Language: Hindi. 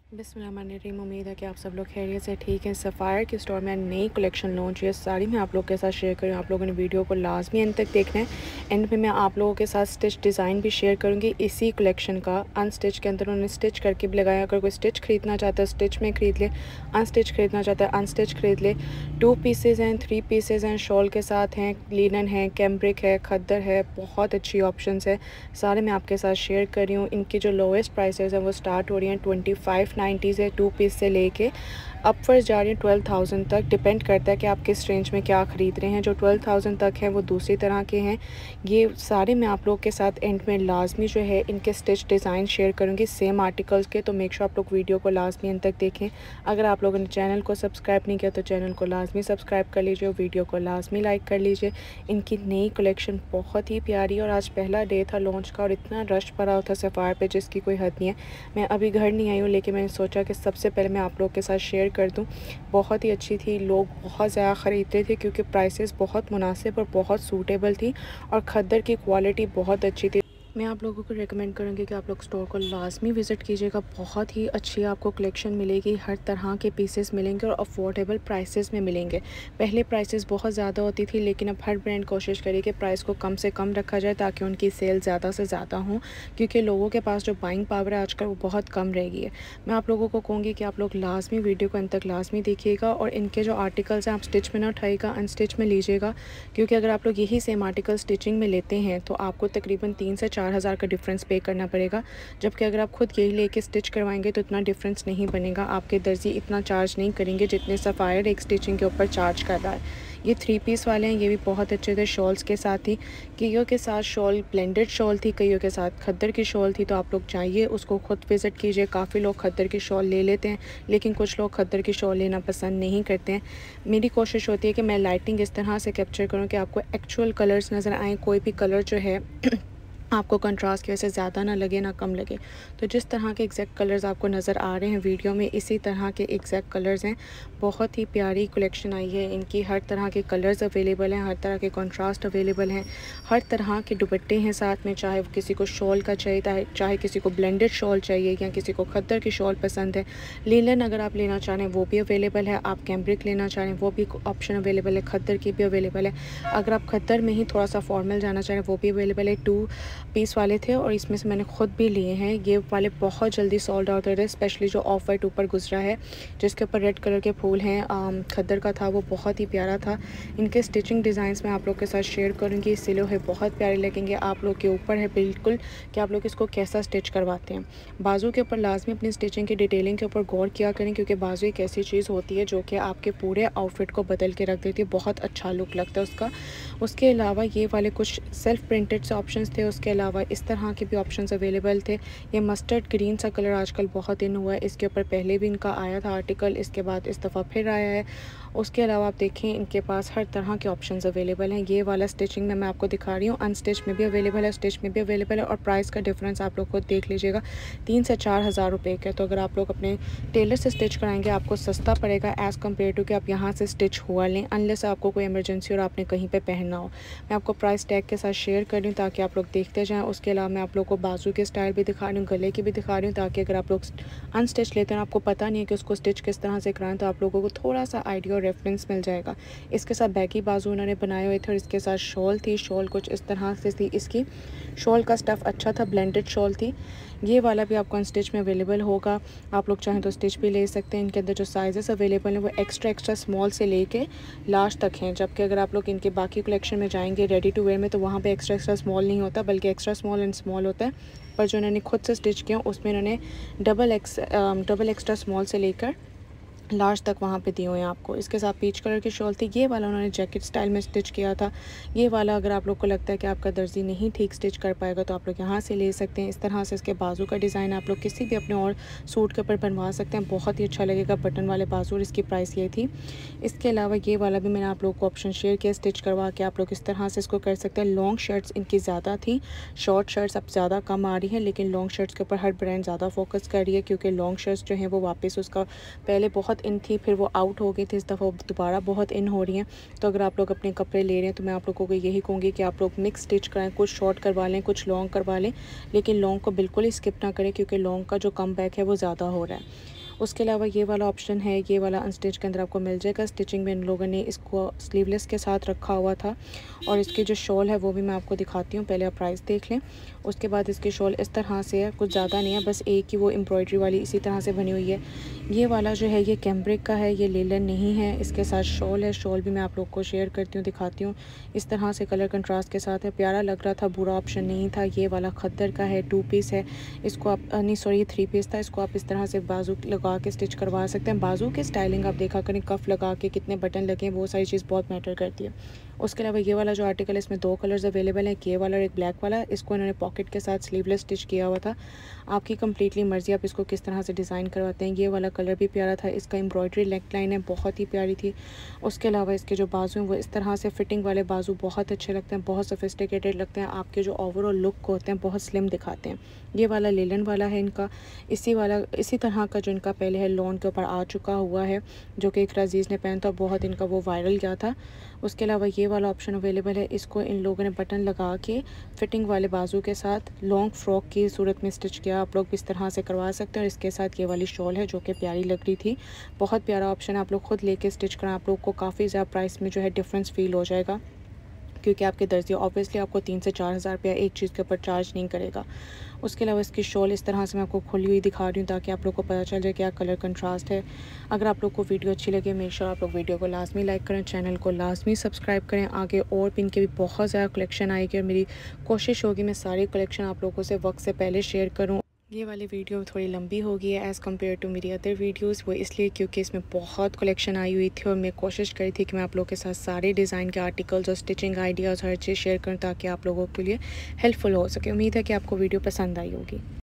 बिस्मिल्लाहिर्रहमानिर्रहीम। उम्मीद है कि आप सब लोग खैरियत से ठीक हैं। सफ़ायर के स्टोर में नई कलेक्शन लॉन्च हुई है, सारी मैं आप लोग के साथ शेयर करूँ। आप लोगों ने वीडियो को लाजमी एंड तक देखना है। एंड में मैं आप लोगों के साथ स्टिच डिज़ाइन भी शेयर करूँगी इसी कलेक्शन का। अनस्टिच के अंदर उन्होंने स्टिच करके भी लगाया। अगर कोई स्टिच खरीदना चाहता है स्टिच में ख़रीद ले, अनस्टिच खरीदना चाहता है अनस्टिच खरीद ले। 2 पीसेज़ हैं, 3 पीसेज़ हैं, शॉल के साथ हैं, लिनन है, कैम्ब्रिक है, खद्दर है, बहुत अच्छी ऑप्शंस है। सारे मैं आपके साथ शेयर कर रही हूँ। इनकी जो लोएस्ट प्राइसेस हैं वो स्टार्ट हो रही हैं 2590 से 2 पीस से लेके अपवर्ड्स जा रही है 12,000 तक। डिपेंड करता है कि आप किस रेंज में क्या ख़रीद रहे हैं। जो 12,000 तक हैं वो दूसरी तरह के हैं। ये सारे मैं आप लोग के साथ एंड में लाजमी जो है इनके स्टिच डिज़ाइन शेयर करूँगी सेम आर्टिकल्स के। तो मेक श्योर आप लोग वीडियो को लाजमी एंड तक देखें। अगर आप लोगों ने चैनल को सब्सक्राइब नहीं किया तो चैनल को लाजमी सब्सक्राइब कर लीजिए और वीडियो को लाजमी लाइक कर लीजिए। इनकी नई कलेक्शन बहुत ही प्यारी, और आज पहला डे था लॉन्च का और इतना रश पड़ा हुआ था सफ़ायर पे जिसकी कोई हद नहीं है। मैं अभी घर नहीं आई हूँ, लेकिन मैंने सोचा कि सबसे पहले मैं आप लोग के साथ शेयर कर दूं। बहुत ही अच्छी थी, लोग बहुत ज़्यादा ख़रीदते थे क्योंकि प्राइसेस बहुत मुनासिब और बहुत सूटेबल थी और खद्दर की क्वालिटी बहुत अच्छी थी। मैं आप लोगों को रेकमेंड करूँगी कि आप लोग स्टोर को लाजमी विज़िट कीजिएगा। बहुत ही अच्छी आपको कलेक्शन मिलेगी, हर तरह के पीसेस मिलेंगे और अफोर्डेबल प्राइसेस में मिलेंगे। पहले प्राइसेस बहुत ज़्यादा होती थी, लेकिन अब हर ब्रांड कोशिश करे कि प्राइस को कम से कम रखा जाए ताकि उनकी सेल ज़्यादा से ज़्यादा हो, क्योंकि लोगों के पास जो बाइंग पावर है आजकल वो बहुत कम रह गई है। मैं आप लोगों को कहूँगी कि आप लोग लाजमी वीडियो को अंत तक लाजमी देखिएगा और इनके जो आर्टिकल्स हैं आप स्टिच में ना उठाइएगा, अनस्टिच में लीजिएगा, क्योंकि अगर आप लोग यही सेम आर्टिकल स्टिचिंग में लेते हैं तो आपको तकरीबन 3 से 4,000 का डिफरेंस पे करना पड़ेगा। जबकि अगर आप खुद यही लेके स्टिच करवाएंगे तो इतना डिफरेंस नहीं बनेगा। आपके दर्जी इतना चार्ज नहीं करेंगे जितने सफ़ायर एक स्टिचिंग के ऊपर चार्ज कर रहा है। ये 3 पीस वाले हैं, ये भी बहुत अच्छे थे। शॉल्स के साथ ही, कईयों के साथ शॉल ब्लेंडेड शॉल थी, कईयों के साथ खद्दर की शॉल थी। तो आप लोग चाहिए उसको खुद विज़िट कीजिए। काफ़ी लोग खद्दर की शॉल ले लेते हैं, लेकिन कुछ लोग खद्दर की शॉल लेना पसंद नहीं करते हैं। मेरी कोशिश होती है कि मैं लाइटिंग इस तरह से कैप्चर करूँ कि आपको एक्चुअल कलर्स नज़र आएँ। कोई भी कलर जो है आपको कंट्रास्ट की वजह से ज़्यादा ना लगे ना कम लगे। तो जिस तरह के एग्जैक्ट कलर्स आपको नज़र आ रहे हैं वीडियो में, इसी तरह के एग्जैक्ट कलर्स हैं। बहुत ही प्यारी कलेक्शन आई है इनकी। हर तरह के कलर्स अवेलेबल हैं, हर तरह के कंट्रास्ट अवेलेबल हैं, हर तरह के दुपट्टे हैं साथ में। चाहे किसी को शॉल का चाहिए, चाहे किसी को ब्लेंडेड शॉल चाहिए, या किसी को खद्दर की शॉल पसंद है। लिनन अगर आप लेना चाह रहे हैं वो भी अवेलेबल है। आप कैम्ब्रिक लेना चाह रहे हैं वो भी ऑप्शन अवेलेबल है। खद्दर की भी अवेलेबल है। अगर आप खद्दर में ही थोड़ा सा फॉर्मल जाना चाह रहे हैं वो भी अवेलेबल है। 2 पीस वाले थे और इसमें से मैंने खुद भी लिए हैं। ये वाले बहुत जल्दी सोल्ड आउट हो रहे हैं, स्पेशली जो ऑफ वाइट ऊपर गुजरा है जिसके ऊपर रेड कलर के फूल हैं। खद्दर का था, वो बहुत ही प्यारा था। इनके स्टिचिंग डिज़ाइंस मैं आप लोग के साथ शेयर करूँगी। सिले हुए बहुत प्यारे लगेंगे। आप लोग के ऊपर है बिल्कुल कि आप लोग इसको कैसा स्टिच करवाते हैं। बाजू के ऊपर लाजमी अपनी स्टिचिंग की डिटेलिंग के ऊपर गौर किया करें, क्योंकि बाजू एक ऐसी चीज़ होती है जो कि आपके पूरे आउटफिट को बदल के रख देती है। बहुत अच्छा लुक लगता है उसका। उसके अलावा ये वाले कुछ सेल्फ प्रिंटेड से ऑप्शंस थे। उसके अलावा इस तरह के भी ऑप्शंस अवेलेबल थे। ये मस्टर्ड ग्रीन सा कलर आजकल बहुत इन हुआ है। इसके ऊपर पहले भी इनका आया था आर्टिकल, इसके बाद इस दफ़ा फिर आया है। उसके अलावा आप देखें इनके पास हर तरह के ऑप्शंस अवेलेबल हैं। ये वाला स्टिचिंग में मैं आपको दिखा रही हूँ, अनस्टिच में भी अवेलेबल है, स्टिच में भी अवेलेबल है। और प्राइस का डिफरेंस आप लोग को देख लीजिएगा, 3 से 4,000 रुपये का। तो अगर आप लोग अपने टेलर से स्टिच कराएंगे आपको सस्ता पड़ेगा एज़ कम्पेयर टू कि आप यहाँ से स्टिच हुआ लें, अनलेस आपको कोई इमरजेंसी और आपने कहीं पर पहनना हो। मैं आपको प्राइस टैग के साथ शेयर कर रही हूँ ताकि आप लोग देखते जाएँ। उसके अलावा मैं आप लोग को बाजू के स्टाइल भी दिखा रही हूँ, गले की भी दिखा रही हूँ, ताकि अगर आप लोग अनस्टिच लेते हैं आपको पता नहीं है कि उसको स्टिच किस तरह से कराएं, तो आप लोगों को थोड़ा सा आइडिया और रेफरेंस मिल जाएगा। इसके साथ बैगी बाजू उन्होंने बनाए हुए थे और इसके साथ शॉल थी। शॉल कुछ इस तरह से थी। इसकी शॉल का स्टफ़ अच्छा था, ब्लेंडेड शॉल थी। ये वाला भी आपको अनस्टिच में अवेलेबल होगा। आप लोग चाहें तो स्टिच भी ले सकते हैं। इनके अंदर जो साइज़ेस अवेलेबल हैं वो एक्स्ट्रा स्मॉल से लेके लास्ट तक हैं। जबकि अगर आप लोग इनके बाकी कलेक्शन में जाएंगे रेडी टू वेयर में तो वहाँ पे एक्स्ट्रा स्मॉल नहीं होता, बल्कि एक्स्ट्रा स्मॉल एंड स्मॉल होता है। पर जो इन्होंने खुद से स्टिच किया उसमें इन्होंने डबल एक्स्ट्रा स्मॉल से लेकर लार्ज तक वहाँ पे दिए हुए हैं आपको। इसके साथ पीच कलर की शॉल थी। ये वाला उन्होंने जैकेट स्टाइल में स्टिच किया था। ये वाला अगर आप लोग को लगता है कि आपका दर्जी नहीं ठीक स्टिच कर पाएगा तो आप लोग यहाँ से ले सकते हैं। इस तरह से इसके बाजू का डिज़ाइन आप लोग किसी भी अपने और सूट के ऊपर बनवा सकते हैं, बहुत ही अच्छा लगेगा। बटन वाले बाजू, और इसकी प्राइस ये थी। इसके अलावा ये वाला भी मैंने आप लोग को ऑप्शन शेयर किया, स्टिच करवा के आप लोग इस तरह से इसको कर सकते हैं। लॉन्ग शर्ट्स इनकी ज़्यादा थी, शॉर्ट शर्ट्स अब ज़्यादा कम आ रही है, लेकिन लॉन्ग शर्ट्स के ऊपर हर ब्रांड ज़्यादा फोकस कर रही है, क्योंकि लॉन्ग शर्ट्स जो हैं वो वापस, उसका पहले बहुत इन थी फिर वो आउट हो गई थी, इस दफ़ा दोबारा बहुत इन हो रही हैं। तो अगर आप लोग अपने कपड़े ले रहे हैं तो मैं आप लोगों को यही कहूँगी कि आप लोग मिक्स स्टिच कराएं, कुछ शॉर्ट करवा लें, कुछ लॉन्ग करवा लें, लेकिन लॉन्ग को बिल्कुल ही स्किप ना करें, क्योंकि लॉन्ग का जो कम बैक है वो ज़्यादा हो रहा है। उसके अलावा ये वाला ऑप्शन है, ये वाला अनस्टिच के अंदर आपको मिल जाएगा। स्टिचिंग में इन लोगों ने इसको स्लीवलेस के साथ रखा हुआ था। और इसकी जो शॉल है वो भी मैं आपको दिखाती हूँ, पहले आप प्राइस देख लें। उसके बाद इसकी शॉल इस तरह से है, कुछ ज़्यादा नहीं है, बस एक ही वो एम्ब्रॉयडरी वाली इसी तरह से बनी हुई है। ये वाला जो है ये कैम्ब्रिक का है, ये लेलन नहीं है। इसके साथ शॉल है, शॉल भी मैं आप लोग को शेयर करती हूँ, दिखाती हूँ। इस तरह से कलर कंट्रास्ट के साथ है, प्यारा लग रहा था, बुरा ऑप्शन नहीं था। ये वाला खद्दर का है, 2 पीस है। इसको आप नहीं सॉरी 3 पीस था। इसको आप इस तरह से बाजू लगा के स्टिच करवा सकते हैं। बाजू की स्टाइलिंग आप देखा करें, कफ लगा के कितने बटन लगे हैं, वो सारी चीज़ बहुत मैटर करती है। उसके अलावा ये वाला जो आर्टिकल है, इसमें 2 कलर्स अवेलेबल हैं, ये वाला और एक ब्लैक वाला। इसको इन्होंने पॉकेट के साथ स्लीवलेस स्टिच किया हुआ था। आपकी कंप्लीटली मर्ज़ी, आप इसको किस तरह से डिज़ाइन करवाते हैं। ये वाला कलर भी प्यारा था, इसका एम्ब्रॉयडरी नेक लाइन है, बहुत ही प्यारी थी। उसके अलावा इसके जो बाजू हैं वो इस तरह से फिटिंग वाले बाजू बहुत अच्छे लगते हैं, बहुत सोफिस्टिकेटेड लगते हैं, आपके जो ओवरऑल लुक होते हैं बहुत स्लिम दिखाते हैं। ये वाला लेलन वाला है इनका, इसी तरह का जो इनका पहले है लॉन के ऊपर आ चुका हुआ है, जो कि एक अजीज़ ने पहना था, बहुत इनका वो वायरल गया था। उसके अलावा ये वाला ऑप्शन अवेलेबल है, इसको इन लोगों ने बटन लगा के फिटिंग वाले बाजू के साथ लॉन्ग फ्रॉक की सूरत में स्टिच किया। आप लोग भी इस तरह से करवा सकते हैं। और इसके साथ ये वाली शॉल है जो कि प्यारी लग रही थी, बहुत प्यारा ऑप्शन है। आप लोग खुद लेके स्टिच करें, आप लोग को काफ़ी ज़्यादा प्राइस में जो है डिफरेंस फील हो जाएगा, क्योंकि आपके दर्जी ऑब्वियसली आपको 3 से 4 हज़ार रुपया एक चीज़ के ऊपर चार्ज नहीं करेगा। उसके अलावा इसकी शॉल इस तरह से मैं आपको खुली हुई दिखा रही हूँ, ताकि आप लोग को पता चल जाए क्या कलर कंट्रास्ट है। अगर आप लोग को वीडियो अच्छी लगे, मेक श्योर आप लोग वीडियो को लाजमी लाइक करें, चैनल को लाजमी सब्सक्राइब करें। आगे और भी इनके भी बहुत ज़्यादा कलेक्शन आएगी, और मेरी कोशिश होगी मैं सारी कलेक्शन आप लोगों से वक्त से पहले शेयर करूँ। ये वाली वीडियो थोड़ी लंबी हो गई है एज़ कम्पेयर टू मेरी अदर वीडियोस, वो इसलिए क्योंकि इसमें बहुत कलेक्शन आई हुई थी, और मैं कोशिश करी थी कि मैं आप लोगों के साथ सारे डिज़ाइन के आर्टिकल्स और स्टिचिंग आइडियाज़ हर चीज़ शेयर करूँ, ताकि आप लोगों के लिए हेल्पफुल हो सके। उम्मीद है कि आपको वीडियो पसंद आई होगी।